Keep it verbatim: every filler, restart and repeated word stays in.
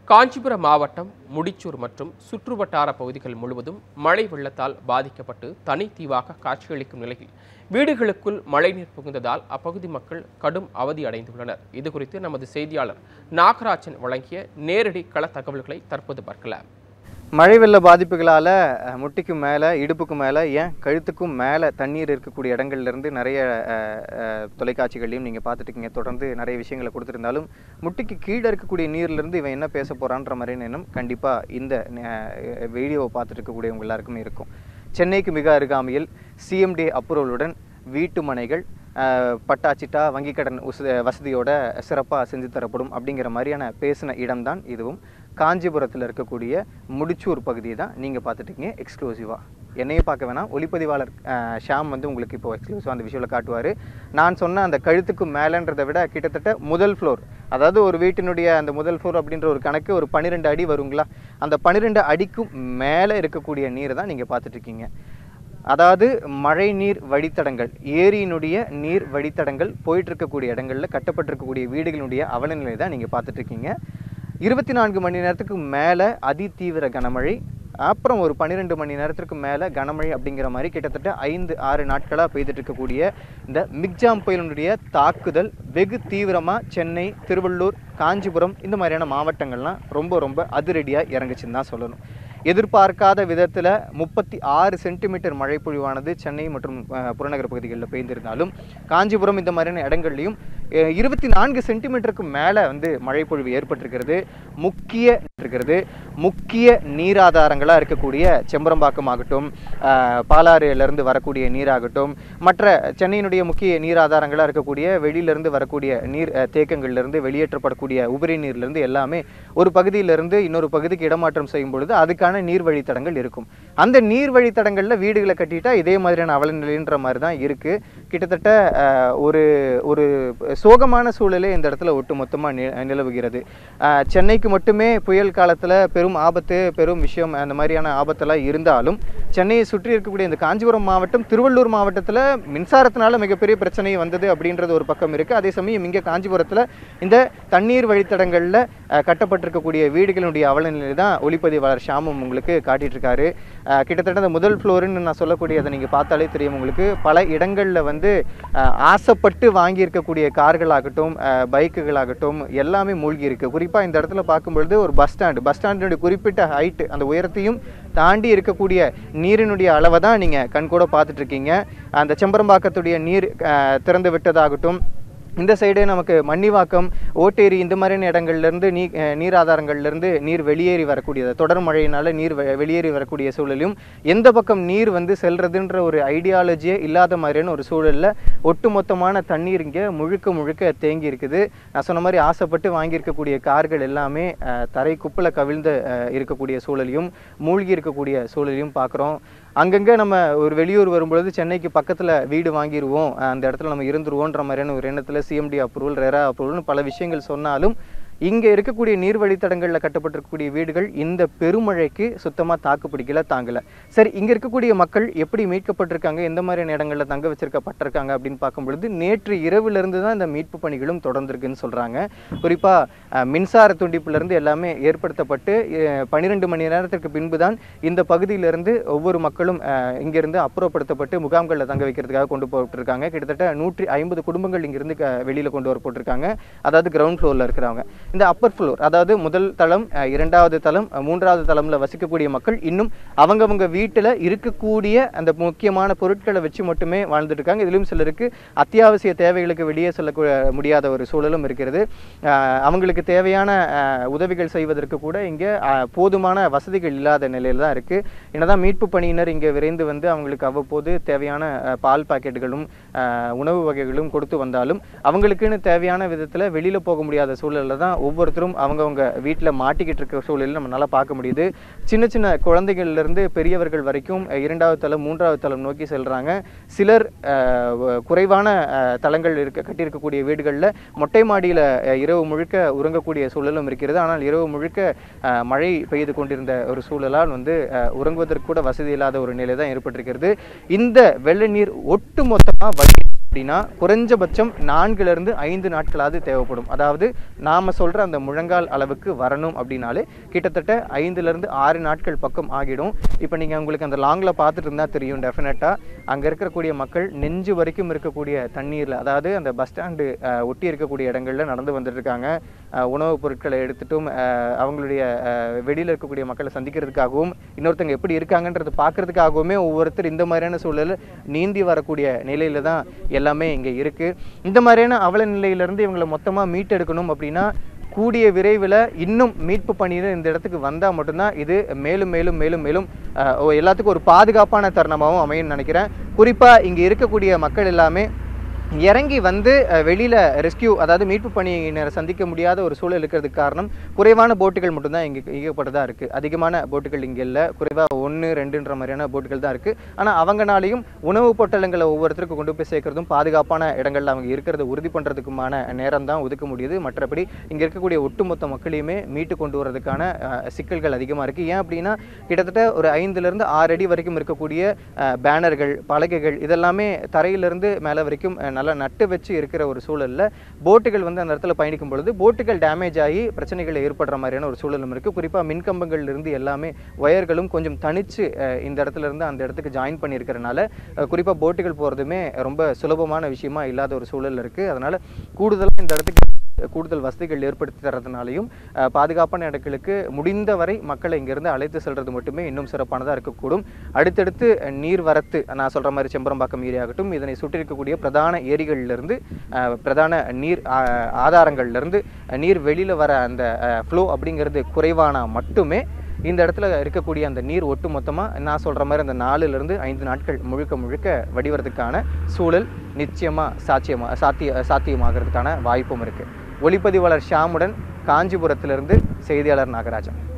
காஞ்சிபுரம் மாவட்டம் முடிச்சூர் மற்றும் சுற்றுவட்டார பகுதிகள் முழுவதும் மழை வெள்ளத்தால் பாதிக்கப்பட்டு தனித்தீவாக காட்சியளிக்கும் நிலையில் வீடுகளுக்குள் மழைநீர் புகுந்ததால் அப்பகுதி மக்கள் கடும் அவதி அடைந்துள்ளனர். இதுகுறித்து நமது செய்தியாளர் நாகராஜன் வழங்கிய நேரடி கள தகவல்களை தற்போது பார்க்கலாம். மழை வெள்ள பாதிப்புகளால் முட்டிக்கும் மேலே இடுப்புக்கும் மேலே ஏன் கழுத்துக்கும் மேலே தண்ணீர் இருக்கக்கூடிய இடங்கள்லேருந்து நிறைய தொலைக்காட்சிகளையும் நீங்கள் பார்த்துட்டுருக்கீங்க. தொடர்ந்து நிறைய விஷயங்களை கொடுத்துருந்தாலும் முட்டிக்கு கீழே இருக்கக்கூடிய நீர்லேருந்து இவன் என்ன பேச போகிறான்ற மாதிரி எண்ணம் கண்டிப்பாக இந்த வீடியோவை பார்த்துட்டு இருக்கக்கூடியவங்க எல்லாருக்குமே இருக்கும். சென்னைக்கு மிக அருகாமையில் சிஎம்டி அப்ரூவலுடன் வீட்டு மனைகள் பட்டாச்சிட்டா வங்கி கடன் வசதியோட சிறப்பாக செஞ்சு தரப்படும் அப்படிங்கிற மாதிரியான பேசின இடம்தான் இதுவும். காஞ்சிபுரத்தில் இருக்கக்கூடிய முடிச்சூர் பகுதியை தான் நீங்கள் பார்த்துட்டீங்க எக்ஸ்க்ளூசிவாக. என்னையே பார்க்க வேணாம், ஒளிப்பதிவாளர் ஷாம் வந்து உங்களுக்கு இப்போ எக்ஸ்க்ளூசிவாக அந்த விஷயத்தில் காட்டுவார். நான் சொன்ன அந்த கழுத்துக்கு மேலேன்றதை விட கிட்டத்தட்ட முதல் ஃப்ளோர், அதாவது ஒரு வீட்டினுடைய அந்த முதல் ஃப்ளோர் அப்படின்ற ஒரு கணக்கு ஒரு பன்னிரெண்டு அடி வருங்களா, அந்த பன்னிரெண்டு அடிக்கும் மேலே இருக்கக்கூடிய நீரை தான் நீங்கள் பார்த்துட்ருக்கீங்க. அதாவது மழை நீர் வழித்தடங்கள், ஏரியினுடைய நீர் வழித்தடங்கள் போயிட்டு இருக்கக்கூடிய இடங்களில் கட்டப்பட்டிருக்கக்கூடிய வீடுகளுடைய அவலநிலை தான் நீங்கள் பார்த்துட்ருக்கீங்க. இருபத்தி நான்கு மணி நேரத்துக்கு மேலே அதி தீவிர கனமழை, அப்புறம் ஒரு பன்னிரெண்டு மணி நேரத்திற்கு மேலே கனமழை அப்படிங்கிற மாதிரி கிட்டத்தட்ட ஐந்து ஆறு நாட்களாக பெய்துட்டு இருக்கக்கூடிய இந்த மிக்ஜாம் புயலினுடைய தாக்குதல் வெகு தீவிரமாக சென்னை, திருவள்ளூர், காஞ்சிபுரம் இந்த மாதிரியான மாவட்டங்கள்லாம் ரொம்ப ரொம்ப அதிரடியாக இறங்குச்சுன்னு தான் சொல்லணும். எதிர்பார்க்காத விதத்தில் முப்பத்தி ஆறு சென்டிமீட்டர் மழை பொழிவானது சென்னை மற்றும் புறநகர் பகுதிகளில் பெய்திருந்தாலும் காஞ்சிபுரம் இந்த மாதிரியான இடங்கள்லையும் இருபத்தி நான்கு சென்டிமீட்டருக்கு மேலே வந்து மழை பொழிவு ஏற்பட்டிருக்கிறது. முக்கிய இருக்கிறது முக்கிய நீராதாரங்களாக இருக்கக்கூடிய செம்பரம்பாக்கம் ஆகட்டும், பாலாறிலிருந்து வரக்கூடிய நீராகட்டும், மற்ற சென்னையினுடைய முக்கிய நீராதாரங்களாக இருக்கக்கூடிய வெளியிலிருந்து வரக்கூடிய நீர் தேக்கங்கள்லேருந்து வெளியேற்றப்படக்கூடிய உபரி நீர்லேருந்து எல்லாமே ஒரு பகுதியிலிருந்து இன்னொரு பகுதிக்கு இடமாற்றம் செய்யும் பொழுது அதுக்கான நீர் வழித்தடங்கள் இருக்கும். அந்த நீர் வழித்தடங்களில் வீடுகளை கட்டிட்டா இதே மாதிரியான அவலநிலைன்ற மாதிரி தான் இருக்குது. கிட்டத்தட்ட ஒரு ஒரு சோகமான சூழலே இந்த இடத்துல ஒட்டு மொத்தமாக நிலவுகிறது. சென்னைக்கு மட்டுமே புயல் காலத்தில் பெரும் ஆபத்து, பெரும் விஷயம் அந்த மாதிரியான ஆபத்தெல்லாம் இருந்தாலும் சென்னையை சுற்றி இருக்கக்கூடிய இந்த காஞ்சிபுரம் மாவட்டம், திருவள்ளூர் மாவட்டத்தில் மின்சாரத்தினால மிகப்பெரிய பிரச்சனை வந்தது அப்படின்றது ஒரு பக்கம் இருக்குது. அதே சமயம் இங்கே காஞ்சிபுரத்தில் இந்த தண்ணீர் வழித்தடங்களில் கட்டப்பட்டிருக்கக்கூடிய வீடுகளுடைய அவலநிலை தான் ஒளிப்பதிவாளர் ஷாமும் உங்களுக்கு காட்டிட்டு இருக்காரு. கிட்டத்தட்ட அந்த முதல் ஃப்ளோருன்னு நான் சொல்லக்கூடியதை நீங்கள் பார்த்தாலே தெரியும் உங்களுக்கு. பல இடங்களில் வந்து ஆசைப்பட்டு வாங்கியிருக்கக்கூடிய கார்களாகட்டும், பைக்குகளாகட்டும் எல்லாமே மூழ்கி இருக்கு. குறிப்பாக இந்த இடத்துல பார்க்கும்பொழுது ஒரு பஸ் ஸ்டாண்டு, பஸ் ஸ்டாண்டினுடைய குறிப்பிட்ட ஹைட்டு, அந்த உயரத்தையும் தாண்டி இருக்கக்கூடிய நீரினுடைய அளவை தான் நீங்கள் கண்கூட பார்த்துட்டு இருக்கீங்க. அந்த செம்பரம்பாக்கத்துடைய நீர் திறந்து விட்டதாகட்டும், இந்த சைடு நமக்கு மன்னிவாக்கம், ஓட்டேரி இந்த மாதிரியான இடங்கள்லேருந்து நீ நீர் ஆதாரங்கள்லேருந்து நீர் வெளியேறி வரக்கூடியது, தொடர் மழையினால் நீர் வெளியேறி வரக்கூடிய சூழலையும் எந்த பக்கம் நீர் வந்து செல்றதுன்ற ஒரு ஐடியாலஜியே இல்லாத மாதிரியான ஒரு சூழலில் ஒட்டுமொத்தமான தண்ணீர் இங்கே முழுக்க முழுக்க தேங்கி இருக்குது. நான் சொன்ன மாதிரி ஆசைப்பட்டு வாங்கியிருக்கக்கூடிய கார்கள் எல்லாமே தரை குப்பில் கவிழ்ந்து இருக்கக்கூடிய சூழலையும் மூழ்கி இருக்கக்கூடிய சூழலையும் பார்க்குறோம். அங்கங்கே நம்ம ஒரு வெளியூர் வரும்பொழுது சென்னைக்கு பக்கத்தில் வீடு வாங்கிடுவோம், அந்த இடத்துல நம்ம இருந்துருவோன்ற மாதிரியான ஒரு எண்ணத்தில் சிஎம்டி அப்ரூவல், ரெரா அப்ரூவல்னு பல விஷயங்கள் சொன்னாலும் இங்கே இருக்கக்கூடிய நீர் வழித்தடங்களில் கட்டப்பட்டிருக்கக்கூடிய வீடுகள் இந்த பெருமழைக்கு சுத்தமாக தாக்கு பிடிக்கல, தாங்கலை. சரி, இங்கே இருக்கக்கூடிய மக்கள் எப்படி மீட்கப்பட்டிருக்காங்க, எந்த மாதிரியான இடங்களில் தங்க வச்சிருக்கப்பட்டிருக்காங்க அப்படின்னு பார்க்கும் பொழுது நேற்று இரவுலேருந்து தான் இந்த மீட்பு பணிகளும் தொடர்ந்துருக்குன்னு சொல்கிறாங்க. குறிப்பாக மின்சார துண்டிப்புலேருந்து எல்லாமே ஏற்படுத்தப்பட்டு பன்னிரெண்டு மணி நேரத்திற்கு பின்பு தான் இந்த பகுதியிலிருந்து ஒவ்வொரு மக்களும் இங்கிருந்து அப்புறப்படுத்தப்பட்டு முகாம்களில் தங்க வைக்கிறதுக்காக கொண்டு போட்டிருக்காங்க. கிட்டத்தட்ட நூற்றி ஐம்பது குடும்பங்கள் இங்கிருந்து வெளியில் கொண்டு வரப்பட்டிருக்காங்க. அதாவது கிரவுண்ட் ஃப்ளோரில் இருக்கிறவங்க. இந்த அப்பர் ஃப்ளோர், அதாவது முதல் தளம், இரண்டாவது தளம், மூன்றாவது தளம்ல வசிக்கக்கூடிய மக்கள் இன்னும் அவங்கவங்க வீட்டில் இருக்கக்கூடிய அந்த முக்கியமான பொருட்களை வச்சு மட்டுமே வாழ்ந்துட்டு இருக்காங்க. இதிலும் சிலருக்கு அத்தியாவசிய தேவைகளுக்கு வெளியே செல்ல முடியாத ஒரு சூழலும் இருக்கிறது. அவங்களுக்கு தேவையான உதவிகள் செய்வதற்கு கூட இங்கே போதுமான வசதிகள் இல்லாத நிலையில் தான் இருக்கு. என்னதான் மீட்பு பணியினர் இங்கே விரைந்து வந்து அவங்களுக்கு அவ்வப்போது தேவையான பால் பாக்கெட்டுகளும் உணவு வகைகளும் கொடுத்து வந்தாலும் அவங்களுக்குன்னு தேவையான விதத்தில் வெளியில போக முடியாத சூழலில் தான் ஒவ்வொருத்தரும் அவங்கவுங்க வீட்டில் மாட்டிக்கிட்டு இருக்கிற சூழலில் நம்ம நல்லா பார்க்க முடியுது. சின்ன சின்ன குழந்தைகள்லேருந்து பெரியவர்கள் வரைக்கும் இரண்டாவது தளம், மூன்றாவது தளம் நோக்கி செல்கிறாங்க. சிலர் குறைவான தளங்கள் இருக்க கட்டியிருக்கக்கூடிய வீடுகளில் மொட்டை மாடியில் இரவு முழுக்க உறங்கக்கூடிய சூழலும் இருக்கிறது. ஆனால் இரவு முழுக்க மழை பெய்து கொண்டிருந்த ஒரு சூழலால் வந்து உறங்குவதற்கு கூட வசதி இல்லாத ஒரு நிலை தான் ஏற்பட்டிருக்கிறது. இந்த வெள்ள நீர் ஒட்டு மொத்தமாக வழி அப்படின்னா குறைஞ்சபட்சம் நான்குலேருந்து ஐந்து நாட்களாவது தேவைப்படும். அதாவது நாம் சொல்கிற அந்த முழங்கால் அளவுக்கு வரணும் அப்படின்னாலே கிட்டத்தட்ட ஐந்துலேருந்து ஆறு நாட்கள் பக்கம் ஆகிடும். இப்போ நீங்கள் உங்களுக்கு அந்த லாங்கில் பார்த்துட்டு இருந்தால் தெரியும், டெஃபினட்டாக அங்கே இருக்கக்கூடிய மக்கள் நெஞ்சு வரைக்கும் இருக்கக்கூடிய தண்ணீரில், அதாவது அந்த பஸ் ஸ்டாண்டு ஒட்டி இருக்கக்கூடிய இடங்களில் நடந்து வந்துட்டு இருக்காங்க. உணவுப் பொருட்களை எடுத்துட்டும் அவங்களுடைய வெளியில் இருக்கக்கூடிய மக்களை சந்திக்கிறதுக்காகவும் இன்னொருத்தங்க எப்படி இருக்காங்கன்றது பார்க்கறதுக்காகவுமே ஒவ்வொருத்தர் இந்த மாதிரியான சூழலில் நீந்தி வரக்கூடிய நிலையில தான் எல்லாமே இங்கே இருக்குது. இந்த மாதிரியான அவல நிலையிலேருந்து இவங்களை மொத்தமாக மீட்டெடுக்கணும் அப்படின்னா கூடிய விரைவில் இன்னும் மீட்பு பணியில் இந்த இடத்துக்கு வந்தால் மட்டும்தான் இது மேலும் மேலும் மேலும் மேலும் எல்லாத்துக்கும் ஒரு பாதுகாப்பான தருணமாகவும் அமையும்னு நினைக்கிறேன். குறிப்பாக இங்கே இருக்கக்கூடிய மக்கள் எல்லாமே இறங்கி வந்து வெளியில் ரெஸ்கியூ, அதாவது மீட்பு பணியினரை சந்திக்க முடியாத ஒரு சூழல் இருக்கிறதுக்கு காரணம் குறைவான போட்டுகள் மட்டும்தான் இங்கே இயக்கப்பட்டதாக இருக்குது. அதிகமான போட்டுகள் இங்கே இல்லை, குறைவாக ஒன்று ரெண்டுன்ற மாதிரியான போட்டுகள் தான் இருக்குது. ஆனால் அவங்கனாலையும் உணவு பொட்டலங்களை ஒவ்வொருத்தருக்கும் கொண்டு போய் சேர்க்கறதும் பாதுகாப்பான இடங்களில் அவங்க இருக்கிறத உறுதி பண்ணுறதுக்குமான நேரம் தான் ஒதுக்க முடியுது. மற்றபடி இங்கே இருக்கக்கூடிய ஒட்டுமொத்த மக்களையுமே மீட்டு கொண்டு வரதுக்கான சிக்கல்கள் அதிகமாக இருக்குது. ஏன் அப்படின்னா கிட்டத்தட்ட ஒரு ஐந்துலேருந்து ஆறு அடி வரைக்கும் இருக்கக்கூடிய பேனர்கள், பலகைகள் இதெல்லாமே தரையிலிருந்து மேலே வரைக்கும் நல்லா நட்டு வச்சு இருக்கிற ஒரு சூழலில் போட்டுகள் வந்து அந்த இடத்துல பயணிக்கும் பொழுது போட்டுகள் டேமேஜ் ஆகி பிரச்சனைகள் ஏற்படுற மாதிரியான ஒரு சூழலும் இருக்குது. குறிப்பாக மின்கம்பங்கள்ல இருந்து எல்லாமே ஒயர்களும் கொஞ்சம் தனிச்சு இந்த இடத்துல இருந்து அந்த இடத்துக்கு ஜாயின் பண்ணியிருக்கிறனால குறிப்பாக போட்டுகள் போகிறதுமே ரொம்ப சுலபமான விஷயமா இல்லாத ஒரு சூழல் இருக்குது. அதனால் கூடுதலாக இந்த இடத்துக்கு கூடுதல் வசதிகள் ஏற்படுத்தி தரதுனாலையும் பாதுகாப்பான இடங்களுக்கு முடிந்த வரை மக்களை இங்கிருந்து அழைத்து செல்வது மட்டுமே இன்னும் சிறப்பானதாக இருக்கக்கூடும். அடுத்தடுத்து நீர் வரத்து, நான் சொல்கிற மாதிரி செம்பரம்பாக்கம் ஏரியாகட்டும், இதனை சுற்றி இருக்கக்கூடிய பிரதான ஏரிகளிலிருந்து பிரதான நீர் ஆதாரங்கள்லேருந்து நீர் வெளியில் வர அந்த ஃப்ளோ அப்படிங்கிறது குறைவானா மட்டுமே இந்த இடத்துல இருக்கக்கூடிய அந்த நீர் ஒட்டு மொத்தமாக நான் சொல்கிற மாதிரி அந்த நாலுலேருந்து ஐந்து நாட்கள் முழுக்க முழுக்க வடிவறதுக்கான சூழல் நிச்சயமாக சாத்தியமாக சாத்திய சாத்தியமாகிறதுக்கான வாய்ப்பும் இருக்குது. ஒளிப்பதிவாளர் ஷாமுடன் காஞ்சிபுரத்திலிருந்து செய்தியாளர் நாகராஜன்.